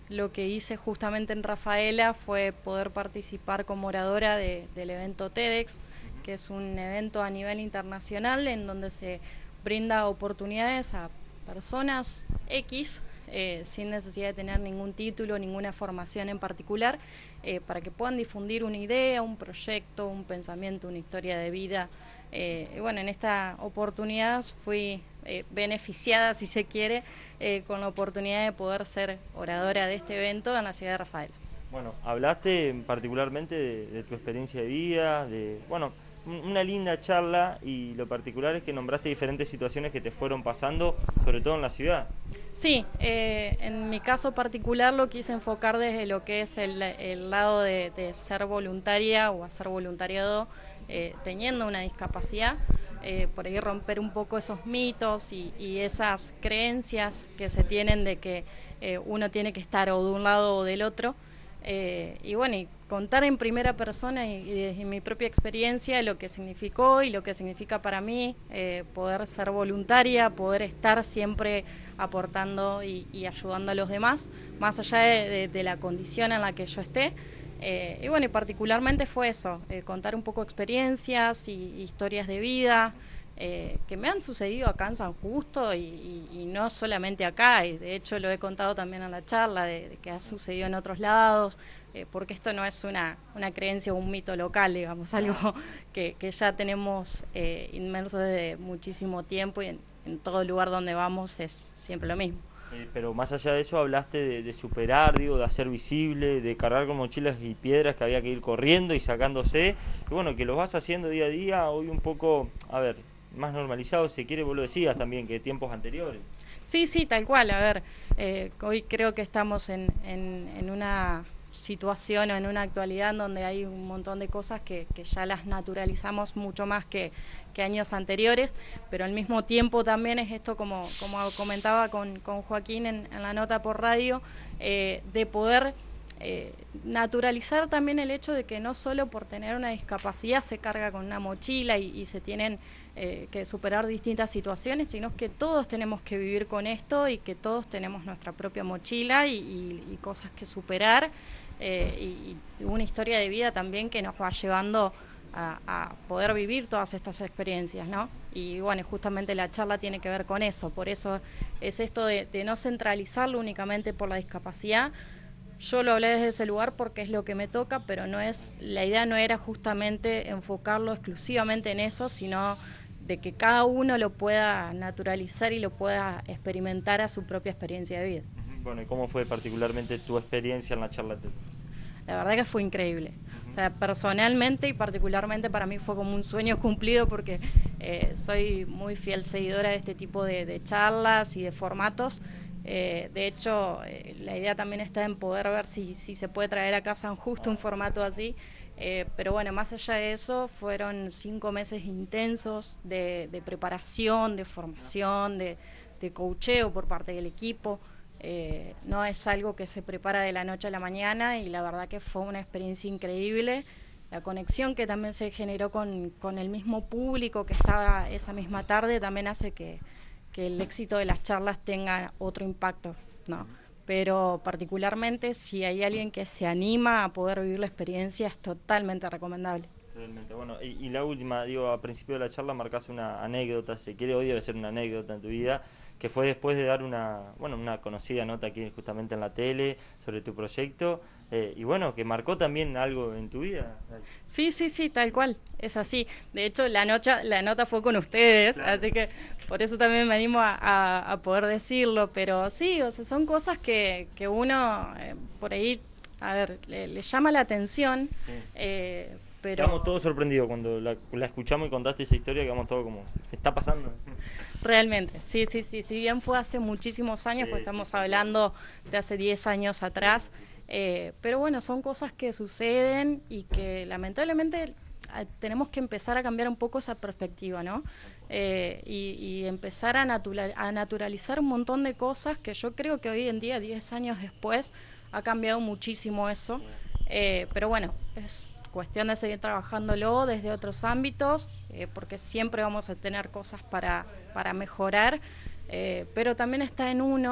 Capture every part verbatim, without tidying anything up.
lo que hice justamente en Rafaela fue poder participar como oradora de, del evento TEDx, que es un evento a nivel internacional en donde se brinda oportunidades a personas X, eh, sin necesidad de tener ningún título, ninguna formación en particular, eh, para que puedan difundir una idea, un proyecto, un pensamiento, una historia de vida. Eh, y bueno, en esta oportunidad fui eh, beneficiada, si se quiere, eh, con la oportunidad de poder ser oradora de este evento en la ciudad de Rafaela. Bueno, hablaste particularmente de, de tu experiencia de vida, de, bueno, un- una linda charla y lo particular es que nombraste diferentes situaciones que te fueron pasando, sobre todo en la ciudad. Sí, eh, en mi caso particular lo quise enfocar desde lo que es el, el lado de, de ser voluntaria o hacer voluntariado eh, teniendo una discapacidad, eh, por ahí romper un poco esos mitos y, y esas creencias que se tienen de que eh, uno tiene que estar o de un lado o del otro. Eh, y bueno, y contar en primera persona y, y desde mi propia experiencia lo que significó y lo que significa para mí eh, poder ser voluntaria, poder estar siempre aportando y, y ayudando a los demás, más allá de, de, de la condición en la que yo esté. Eh, y bueno, y particularmente fue eso, eh, contar un poco experiencias y, y historias de vida, eh, que me han sucedido acá en San Justo y, y, y no solamente acá, y de hecho lo he contado también en la charla, de, de que ha sucedido en otros lados, eh, porque esto no es una, una creencia o un mito local, digamos, algo que, que ya tenemos eh, inmerso desde muchísimo tiempo y en, en todo lugar donde vamos es siempre lo mismo. Eh, pero más allá de eso hablaste de, de superar, digo, de hacer visible, de cargar con mochilas y piedras que había que ir corriendo y sacándose. Y bueno, que los vas haciendo día a día, hoy un poco, a ver, más normalizado, si quiere, vos lo decías también, que tiempos anteriores. Sí, sí, tal cual. A ver, eh, hoy creo que estamos en, en, en una situación o en una actualidad en donde hay un montón de cosas que, que ya las naturalizamos mucho más que, que años anteriores, pero al mismo tiempo también es esto, como, como comentaba con, con Joaquín en, en la nota por radio, eh, de poder eh, naturalizar también el hecho de que no solo por tener una discapacidad se carga con una mochila y, y se tienen eh, que superar distintas situaciones, sino que todos tenemos que vivir con esto y que todos tenemos nuestra propia mochila y, y, y cosas que superar eh, y, y una historia de vida también que nos va llevando a, a poder vivir todas estas experiencias, ¿no? Y bueno, justamente la charla tiene que ver con eso, por eso es esto de, de no centralizarlo únicamente por la discapacidad. Yo lo hablé desde ese lugar porque es lo que me toca, pero no es, la idea no era justamente enfocarlo exclusivamente en eso, sino de que cada uno lo pueda naturalizar y lo pueda experimentar a su propia experiencia de vida. Ujú. Bueno, ¿y cómo fue particularmente tu experiencia en la charla TED? La verdad que fue increíble. O Ujú. sea, personalmente y particularmente para mí fue como un sueño cumplido porque eh, soy muy fiel seguidora de este tipo de, de charlas y de formatos. Eh, de hecho, eh, la idea también está en poder ver si, si se puede traer a San Justo un formato así. Eh, pero bueno, más allá de eso, fueron cinco meses intensos de, de preparación, de formación, de, de coacheo por parte del equipo. Eh, no es algo que se prepara de la noche a la mañana y la verdad que fue una experiencia increíble. La conexión que también se generó con, con el mismo público que estaba esa misma tarde también hace que, que el éxito de las charlas tenga otro impacto, ¿no? Pero particularmente si hay alguien que se anima a poder vivir la experiencia es totalmente recomendable. Realmente, bueno, y, y la última, digo, a principio de la charla marcaste una anécdota, si quiere hoy debe ser una anécdota en tu vida, que fue después de dar una, bueno, una conocida nota aquí justamente en la tele sobre tu proyecto, eh, y bueno, que marcó también algo en tu vida. Sí, sí, sí, tal cual, es así. De hecho, la, noche, la nota fue con ustedes, Claro. así que por eso también me animo a, a, a poder decirlo, pero sí, o sea, son cosas que, que uno eh, por ahí, a ver, le, le llama la atención, Sí. eh, Quedamos pero todos sorprendidos cuando la, la escuchamos y contaste esa historia, quedamos todos como, ¿qué está pasando? realmente, sí, sí, sí, si bien fue hace muchísimos Sí, años, pues sí, estamos tal cual. hablando de hace diez años atrás, Sí, sí, sí. eh, pero bueno, son cosas que suceden y que lamentablemente tenemos que empezar a cambiar un poco esa perspectiva, ¿no? Eh, y, y empezar a, natural, a naturalizar un montón de cosas que yo creo que hoy en día, diez años después, ha cambiado muchísimo eso. Eh, pero bueno, es cuestión de seguir trabajándolo desde otros ámbitos, eh, porque siempre vamos a tener cosas para, para mejorar, eh, pero también está en uno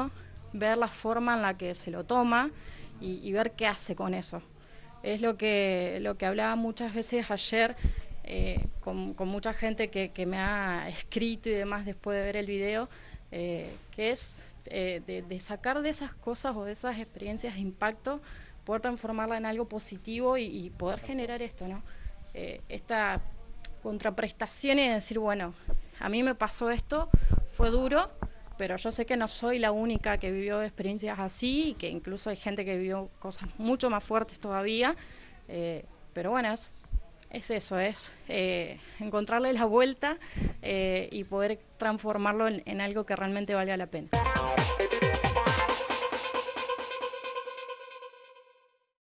ver la forma en la que se lo toma y, y ver qué hace con eso. Es lo que, lo que hablaba muchas veces ayer eh, con, con mucha gente que, que me ha escrito y demás después de ver el video, eh, que es eh, de, de sacar de esas cosas o de esas experiencias de impacto, poder transformarla en algo positivo y, y poder generar esto, ¿no? Eh, esta contraprestación y decir, bueno, a mí me pasó esto, fue duro, pero yo sé que no soy la única que vivió experiencias así y que incluso hay gente que vivió cosas mucho más fuertes todavía, eh, pero bueno, es, es eso, es eh, encontrarle la vuelta eh, y poder transformarlo en, en algo que realmente valga la pena.